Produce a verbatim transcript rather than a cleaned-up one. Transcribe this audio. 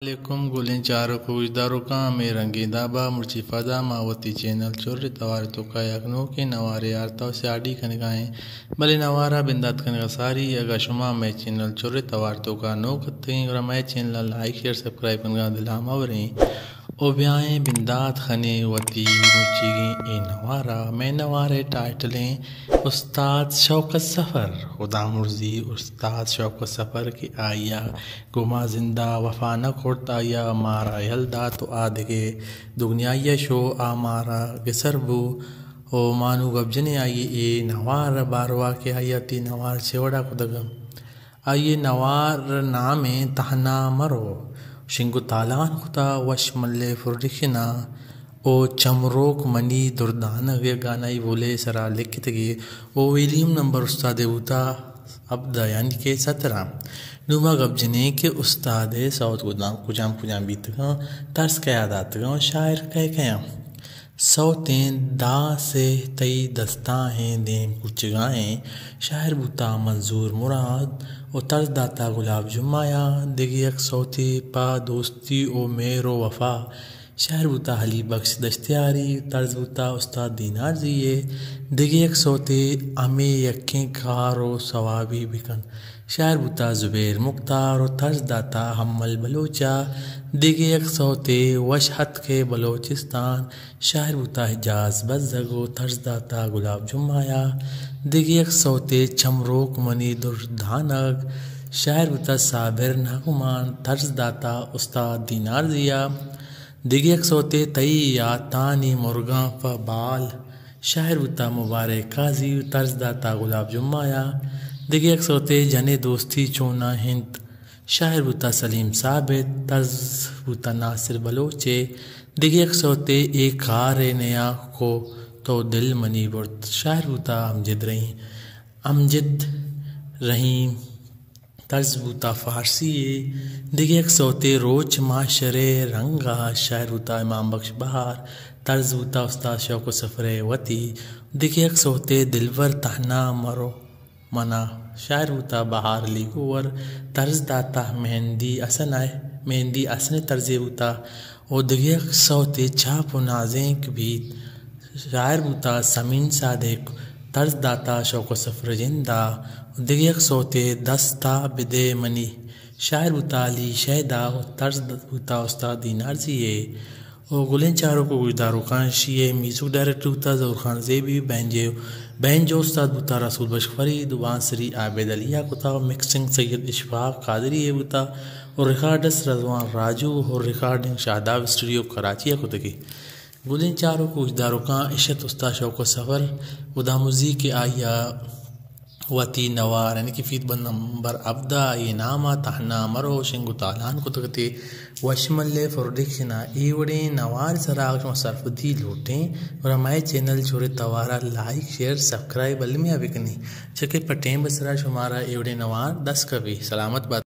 वालेकुम गुलें चारो खुशदारों का में रंगी दाबा मुर्ची फदा मावती चैनल चोर तवार तो का यकनो के नवारे आरता से आडी कनगाएं भले नवारा बिंदात कनगा सारी अगर शुमा मैं चैनल चोर तवार तो का नो कते और मैं चैनल लाइक शेयर सब्सक्राइब कनगा दिलाम आवरे ओ ब्याएं बिंदात खने वती मुर्ची ए नवारा मैं नवारे टाइटलें उस्ताद शौकत सफ़र खुदा मुर्जी उस्ताद शौकत सफ़र की आया गुमा जिंदा वफा न खोड़ता या मारा यलदा तो आदगे दुनिया शो आ मारा गिसरबू ओ मानू गबजने आइए ए नवार बारवा के आया ती नवार छेवड़ा कुदगम आइए नवार नामे तहना मरो शिंगु तालान खुदा वश मल्ले फुरदिखना ओ चमरोक मनी दुर्दान वे गानाई बोले सरा लिखित गे ओ विलियम नंबर उस्ताद उता अब यानी के सत्रह नुमा गबजने के उस्ताद सौत गुदाम कुजाम कुजाम बीत गा तर्स कया दात गा शायर कह कया सौतें दा से तई दस्ता हैं दें कुछ गाएं शायर बुता मंजूर मुराद ओ तर्ज दाता गुलाब जुमाया दिगियक सौती पा दोस्ती ओ मेरो वफा शायर बुता हली बख्श दश्तियारी तर्ज बुता उस्ताद दीनार जिए दिगियक सौते अमे यक्कें कारो सवाबी बिकन शायर बुता जुबैर मुख्तार और तर्ज दाता हम्मल बलोचा दिगे एक सौते वशहत के बलोचिस्तान शायर बुता हिजाज बज़गो तर्ज दाता गुलाब जुमाया दिगे एक सौते चमरोक मनी दुर्धानक शायर बुता साबिर नागुमान तर्ज दाता उस्ताद दीनार जिया दिगे एक सौते तई या तानी मुर्गा फ बाल शायर बुता मुबारक काजी तर्ज दाता गुलाब जुमाया दिगे एक सौते जने दोस्ती चोना हिंद शायर बुता सलीम साबित तर्ज बुता नासिर बलोचे दिगे एक सौते एक कार नया को तो दिल मनी बुर्द शायर बुता अमजद रही अमजद रहीम तर्ज बुता फारसी दिगे एक सौते रोच माशरे रंगा शायर बुता इमाम बख्श बहार तर्ज बुता उस्ताद शौक सफ़र वती दिगे एक सौते दिलवर तहना मरो मना शायर बुता बहार लिगोवर तर्ज दाता मेहंदी असन आए मेहंदी असने तर्जे बुता और दिगे सौते छाप नाजें भी शायर बुता समीन सादेक तर्ज दाता शौक सफ़र जिंदा दिगे सौते दस्ता बिदे मनी शायर बुता अली शहदा तर्ज बुता उस्ताद दीनार जिए और गुलें चारों को गुजदारों खान शिए म्यूजिक डायरेक्टर बुता जहूर खान जेबी बैंजे बैंजो उस्ताद बुता रसूल बशफरी दुबासरी आबिद अलिया कुता मिक्सिंग सैयद इशफाक कादरी बुता और रिकॉर्डस रजवान राजू और रिकॉर्डिंग शादाब स्टूडियो कराची कुतगी गुलें चारों को गुजदारों का इशत उस्ताद शौक सफ़र उदामुजी के आया वती नवार यानी कि फीत बंद नंबर अब्दा ये नामा तहना मरो शिंगु तालान को तकते वशमल्ले फुरदिखना ईवड़े नवार सराग सरफदी लूटें और हमारे चैनल छोरे तवारा लाइक शेयर सब्सक्राइब अलमिया बिकनी चके पटें बसरा शुमारा एवड़े नवार दस कभी सलामत बात।